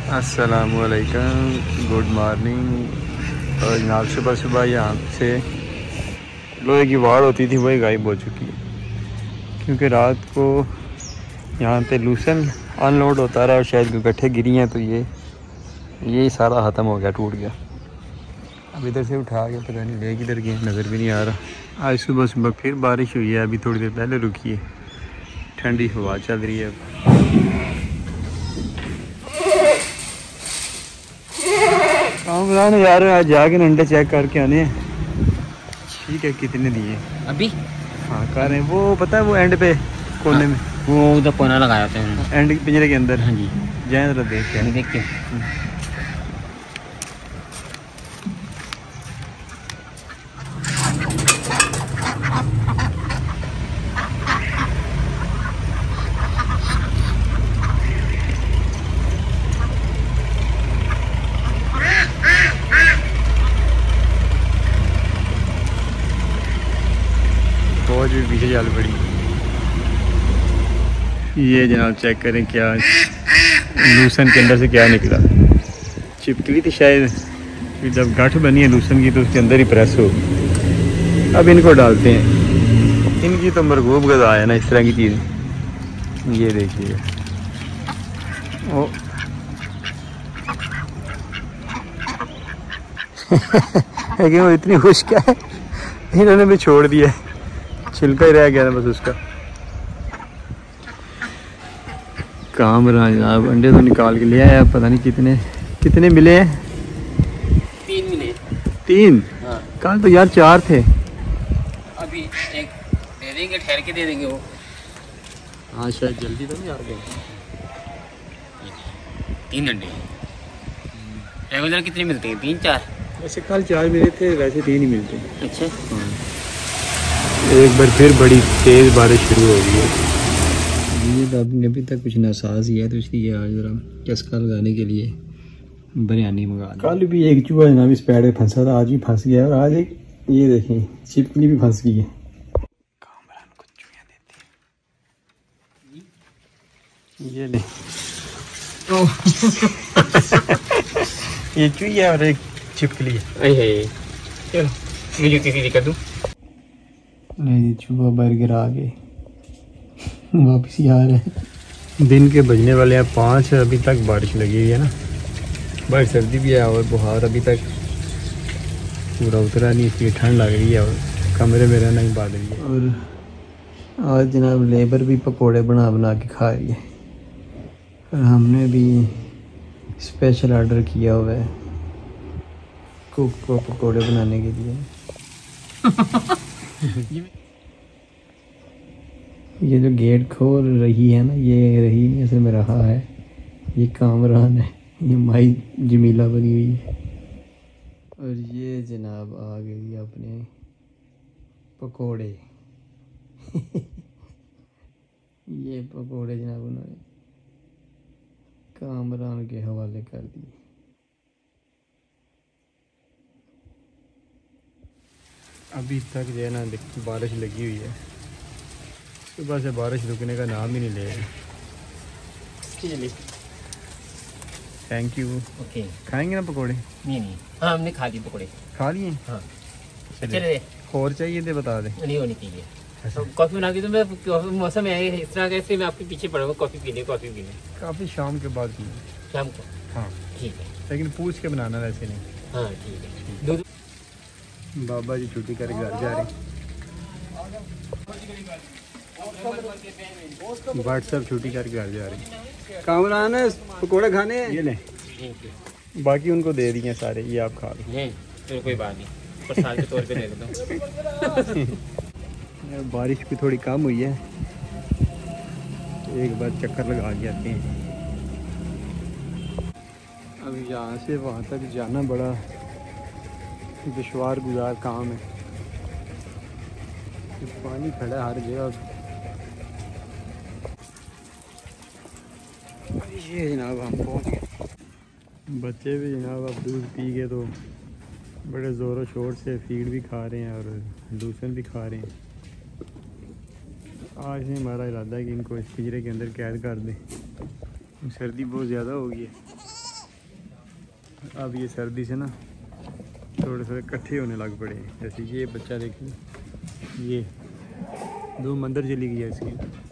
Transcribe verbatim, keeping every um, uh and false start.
अस्सलामुअलैकुम, good morning. और जनाब सुबह सुबह यहाँ से लोहे की वाड़ होती थी वही गायब हो चुकी है, क्योंकि रात को यहाँ पे लूसन अनलोड होता रहा और शायद गट्ठे गिरी हैं तो ये ये सारा ख़त्म हो गया, टूट गया। अब इधर से उठा के पता नहीं ले किधर गए, नज़र भी नहीं आ रहा। आज सुबह सुबह फिर बारिश हुई है, अभी थोड़ी देर पहले रुकी है, ठंडी हवा चल रही है। कामरान यार आज जाके अंडे चेक करके आने हैं। ठीक है, कितने दिए अभी? हाँ कर रहे हैं। वो पता है वो एंड पे कोने हाँ, में वो उधर कोना लगाया था उन्होंने एंड पिंजरे के अंदर। हाँ जी, जाए जरा देख के देख के फौज भी पीछे चल पड़ी। ये जनाब चेक करें क्या लूसन के अंदर से क्या निकला। चिपकली थी शायद, फिर जब गांठ बनी है लूसन की तो उसके अंदर ही प्रेस हो। अब इनको डालते हैं। इनकी तो मरगूब गज़ा है ना इस तरह की चीज़। ये देखिए ओ लेकिन वो इतनी खुश्क है, इन्होंने भी छोड़ दिया, छिलका ही रह गया था बस उसका। काम रहा जनाब, अंडे तो निकाल के ले आया, पता नहीं कितने कितने मिले हैं। तीन मिले। तीन? हाँ। कल तो यार चार थे। अभी एक दे देंगे, ठहर के दे देंगे वो। हाँ शायद जल्दी तो नहीं आ गए। तीन अंडे रेगुलर कितने मिलते हैं? तीन चार? वैसे कल चार मिले थे, वैसे तीन ही मिलते हैं। अच्छा हाँ। एक बार फिर बड़ी तेज़ बारिश शुरू हो गई है। ये तो अभी तक कुछ नासाज ही है, तो इसलिए आज जरा चस्का लगाने के लिए बिरयानी मंगा। कल भी एक चूहा जनाब इस पेड़ पे फंसा था, आज भी फंस गया है। और आज एक ये देखें छिपकली भी फंस गई है। कामरान को चूहियां देती है। ये ले ये चूही है और एक छिपकली है। चलो मुझे किसी दिक्कत दूँ? नहीं, चूहा बाहर गिरा के वापस ही आ रहे हैं। दिन के बजने वाले हैं पाँच, अभी तक बारिश लगी हुई है ना। बाहर सर्दी भी है और बुखार अभी तक पूरा उतरा नहीं, इसलिए ठंड लग रही है और कमरे में रहना ही बात रही है। और आज जनाब लेबर भी पकोड़े बना बना के खा रही है, और हमने भी स्पेशल ऑर्डर किया हुआ है कुक को पकोड़े बनाने के लिए। ये जो गेट खोल रही है ना, ये रही नहीं असल में रहा है, ये कामरान है, ये माई जमीला बनी हुई है। और ये जनाब आ गई अपने पकोड़े। ये पकोड़े जनाब उन्होंने कामरान के हवाले कर दिए। अभी तक जो है ना बारिश लगी हुई है, सुबह से बारिश रुकने का नाम ही नहीं ले रही। Thank you. ओके, खाएंगे ना पकोड़े? नहीं नहीं, हाँ हमने खा लिए पकौड़े। खा लिए? हाँ चले। और चाहिए थे बता दे। नहीं होनी चाहिए। तो कॉफ़ी बना के, तो मैं कॉफ़ी मौसम है इस तरह का, इसलिए मैं आपके पीछे पड़ा हुआ कॉफ़ी पीने कॉफ़ी पीने। काफ़ी शाम के बाद पीने। शाम को? हाँ ठीक है, लेकिन पूछ के बनाना वैसे नहीं। हाँ ठीक है। दूध बाबा जी छुट्टी करके घर जा रहे हैं। व्हाट्सएप छुट्टी करके घर जा रहे हैं। कामरान है पकौड़े खाने हैं, ये लें। बाकी उनको दे दिए सारे, ये आप खा लो। तो कोई बात नहीं, प्रसाद के तौर पे दे देता हूँ। बारिश भी थोड़ी कम हुई है तो एक बार चक्कर लगा के आते हैं। अब यहाँ से वहाँ तक जाना बड़ा दुश्वार गुजार काम है, पानी खड़ा हर जगह। ये जनाब हम पहुँच गए। बच्चे भी जनाब अब दूध पी के तो बड़े ज़ोरों शोर से फीड भी खा रहे हैं और लूसन भी खा रहे हैं। आज से हमारा इरादा है कि इनको इस पिंजरे के अंदर कैद कर दें। सर्दी बहुत ज़्यादा हो गई है। अब ये सर्दी से ना थोड़े थोड़े इकट्ठे होने लग पड़े हैं। जैसे ये बच्चा देखिए, ये दो मंदिर चली गई है इसकी।